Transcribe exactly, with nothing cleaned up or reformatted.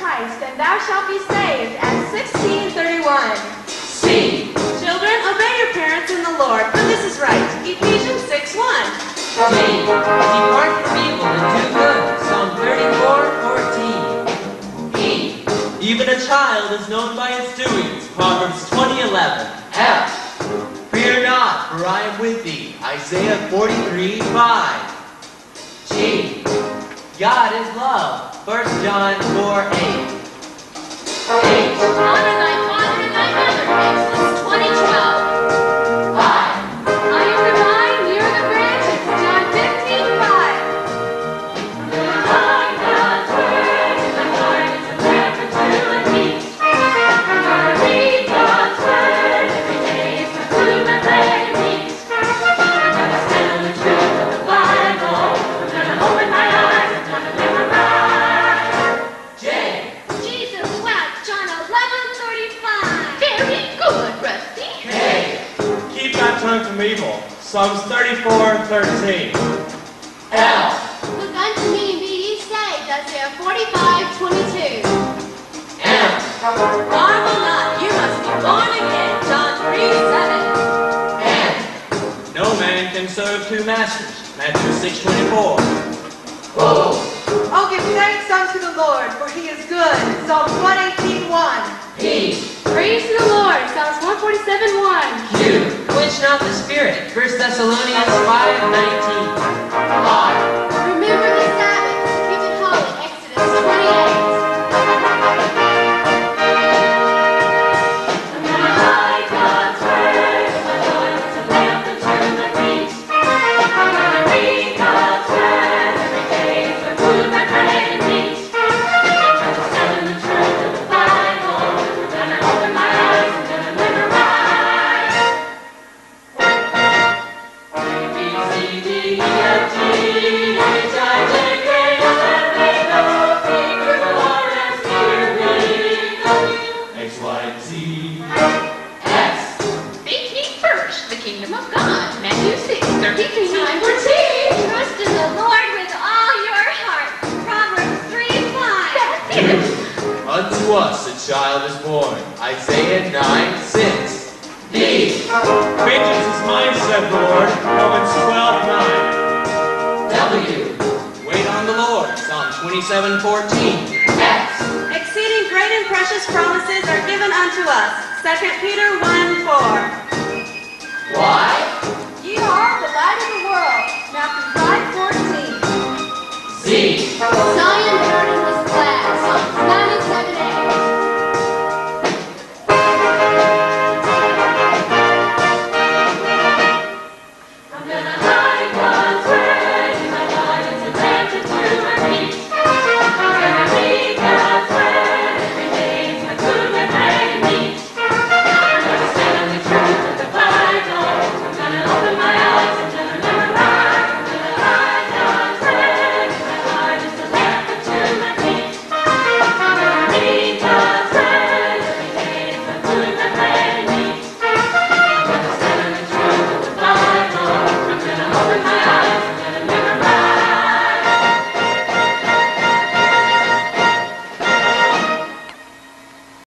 Christ, and thou shalt be saved, at sixteen thirty-one. C. Children, obey your parents in the Lord, for this is right. Ephesians six one. D. Depart from evil and do good. Psalm thirty-four fourteen. E. Even a child is known by his doings. Proverbs twenty eleven. F. Fear not, for I am with thee. Isaiah forty-three five. G. God is love. First John four eight. H. Honor thy father and thy mother. Exodus twenty twelve. I. I am the vine, you are the branches. John fifteen five. Like God's word in my heart is a weapon to a peace. Read God's word every day is my food, my bread and peace. I'm gonna stand on the truth of the Bible. I'm gonna open my eyes. I'm gonna live right. J. Jesus wept. John eleven thirty-five. Very good, Rusty. K. Keep thy tongue from evil. Psalms thirty-four thirteen. L. Look unto me and be ye saved. Isaiah forty-five twenty-two. M. Marvel not, you must be born again. John three seven. N. No man can serve two masters. Matthew six twenty-four. O. Oh, give thanks unto the Lord, for he is good. Psalms one eighteen one. P. Praise to the Lord. Psalms one forty-seven one. Q. Quench not the spirit. First Thessalonians five nineteen. R. Remember the Sabbath. Keep it holy. Exodus twenty-eight. I'm gonna hide God's word. My Lord is a lamp unto my feet. I'm gonna read God's word every day. It's my food, my bread and peace. I'm gonna stand in the truth of the Bible. I'm gonna open my eyes. I'm gonna live right. A, B, C, D, E, F, G, H, I, J, K, L, M, N, O, P, Q, R, S, T, U, V, W, X, Y, and Z. X. Seek ye first the kingdom of God. Matthew six thirty-three fourteen. Trust in the Lord with all your heart. Proverbs three five. That's it. Unto us a child is born. Isaiah nine six. D. Vengeance is mine, said the Lord. Romans twelve nine. W. Wait on the Lord. Psalm twenty-seven fourteen. X. Exceeding great and precious promises are given unto us. Second Peter one four. Y. Ye are the light of the world. Matthew five fourteen. Z. Zion